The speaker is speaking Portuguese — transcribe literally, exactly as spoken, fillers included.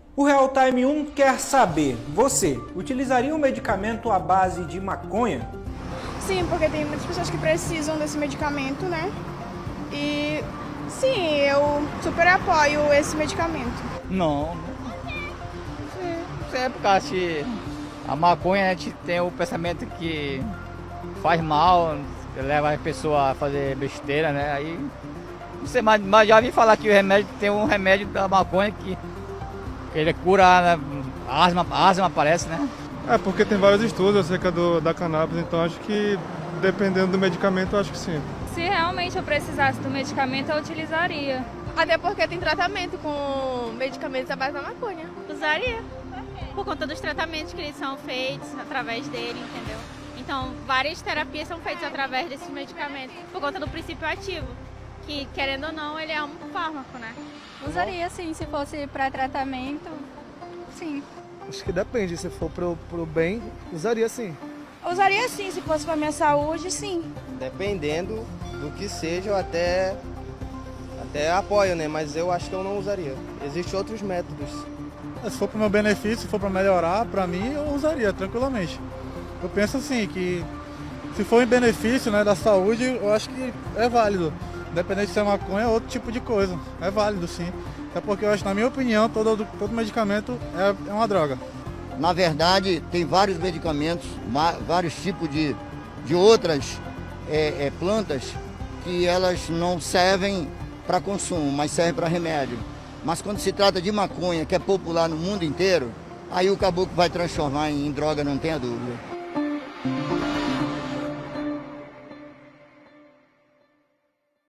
O Real Time um quer saber, você utilizaria um medicamento à base de maconha? Sim, porque tem muitas pessoas que precisam desse medicamento, né? E sim, eu super apoio esse medicamento. Não, não sei, porque acho que a maconha a gente tem o pensamento que faz mal, leva a pessoa a fazer besteira, né? Aí, não sei, mas, mas já vi falar que o remédio tem um remédio da maconha que, que ele cura, né, asma, asma parece, né? É, porque tem vários estudos acerca do, da cannabis, então acho que dependendo do medicamento, eu acho que sim. Se realmente eu precisasse do medicamento, eu utilizaria. Até porque tem tratamento com medicamentos à base da maconha. Usaria. Por conta dos tratamentos que eles são feitos através dele, entendeu? Então, várias terapias são feitas através desses medicamentos, por conta do princípio ativo, que, querendo ou não, ele é um fármaco, né? Usaria sim, se fosse para tratamento, sim. Acho que depende, se for pro, pro bem, usaria sim. Usaria sim, se fosse para minha saúde, sim. Dependendo do que seja, eu até, até apoio, né? Mas eu acho que eu não usaria. Existem outros métodos. Se for para o meu benefício, se for para melhorar, para mim, eu usaria tranquilamente. Eu penso assim, que se for em benefício, né, da saúde, eu acho que é válido. Independente de ser maconha, é outro tipo de coisa. É válido sim. Até porque eu acho, na minha opinião, todo, todo medicamento é, é uma droga. Na verdade, tem vários medicamentos, vários tipos de, de outras é, é, plantas que elas não servem para consumo, mas servem para remédio. Mas quando se trata de maconha, que é popular no mundo inteiro, aí o caboclo vai transformar em droga, não tenha dúvida.